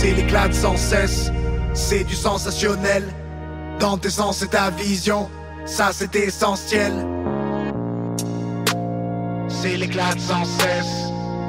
c'est l'éclat sans cesse, c'est du sensationnel. Dans tes sens et ta vision, ça c'est essentiel. C'est l'éclat sans cesse,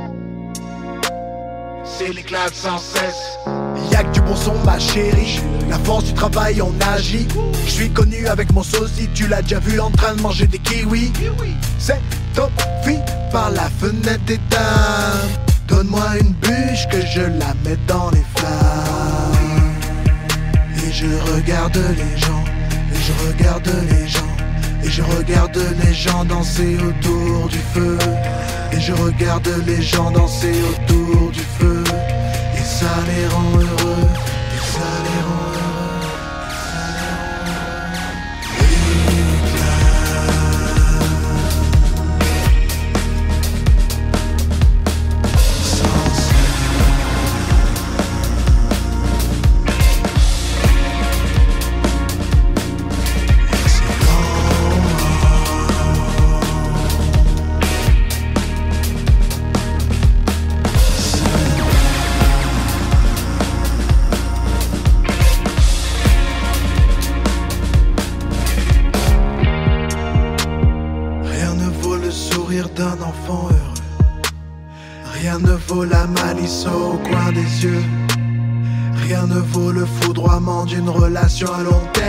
c'est l'éclat sans cesse. Y'a que du bon son ma chérie, la force du travail on agit. Je suis connu avec mon sosie, tu l'as déjà vu en train de manger des kiwis. C'est top vie par la fenêtre des dames. Donne-moi une bûche que je la mette dans les flammes. Et je regarde les gens, et je regarde les gens, et je regarde les gens danser autour du feu. Et je regarde les gens danser autour du feu. Et ça les rend heureux, et ça les rend heureux, et ça les rend d'un enfant heureux. Rien ne vaut la malice au coin des yeux. Rien ne vaut le foudroiement d'une relation à long terme.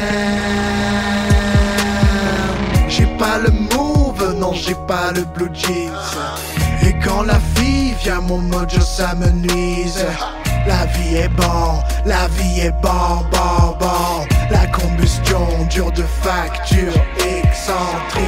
J'ai pas le move, non j'ai pas le blue jeans. Et quand la fille vient mon mojo ça me nuise. La vie est bon, la vie est bon, bon, bon. La combustion dure de facture excentrique.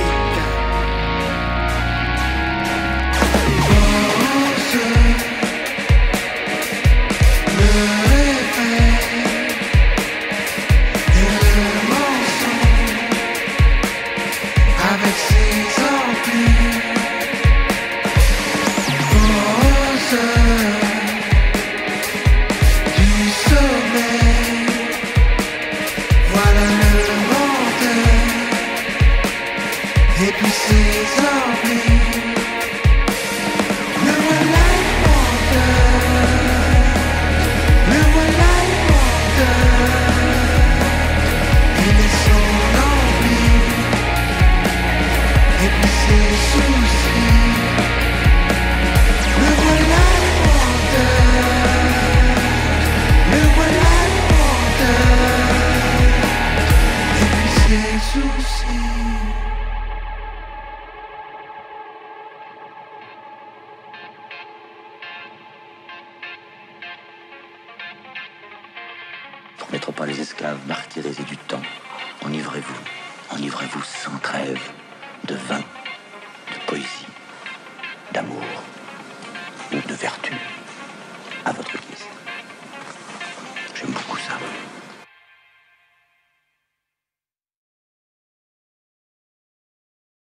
Et puis c'est envie. Le voilà menteur, le voilà menteur. Il est son envie. Et puis ses soucis. Le voilà menteur, le voilà menteur. Et puis ses soucis. Ne trop pas les esclaves martyrisés du temps. Enivrez-vous sans trêve de vin, de poésie, d'amour ou de vertu à votre